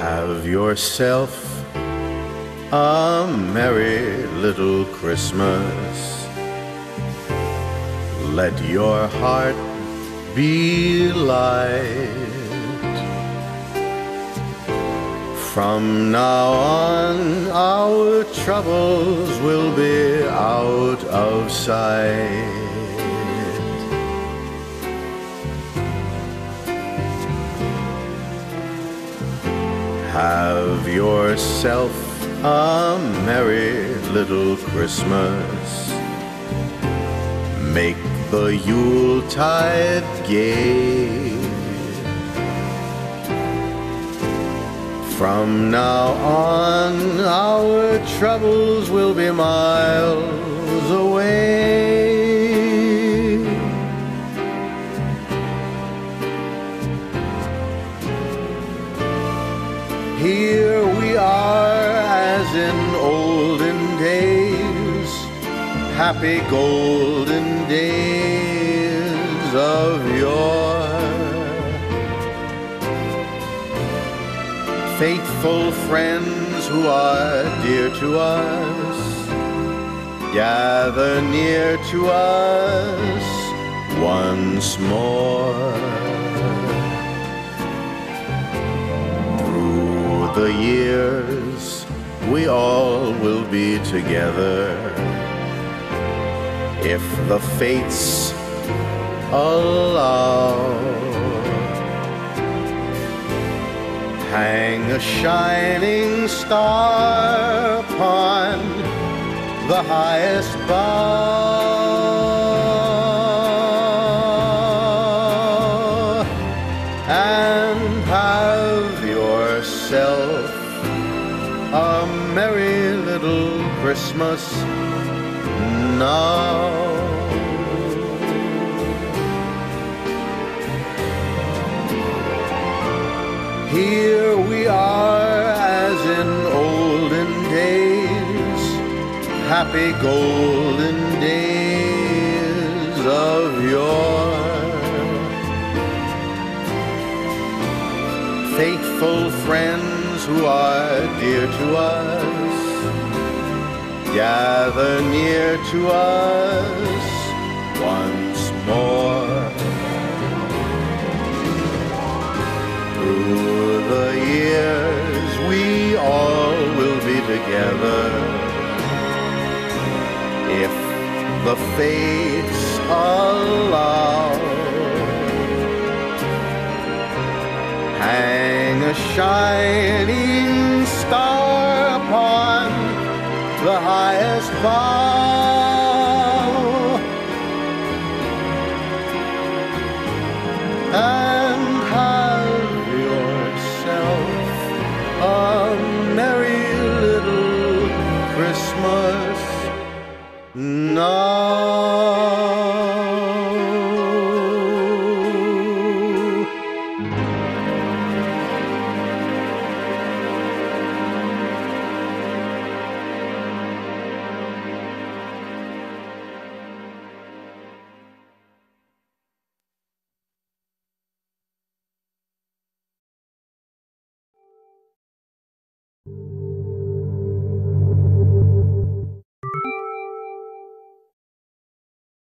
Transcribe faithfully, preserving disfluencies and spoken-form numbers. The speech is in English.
Have yourself a merry little Christmas. Let your heart be light. From now on, our troubles will be out of sight. Have yourself a merry little Christmas. Make the Yuletide gay. From now on, our troubles will be miles away. Here we are as in olden days, happy golden days of yore. Faithful friends who are dear to us, gather near to us once more. Through the years, we all will be together, if the fates allow. Hang a shining star upon the highest bough, and have yourself a merry little Christmas now. Here we are as in olden days, happy golden days of yore. Faithful friends who are dear to us, gather near to us once more. Through the years, we all will be together, if the fates allow. Hang a shining star upon the highest bough,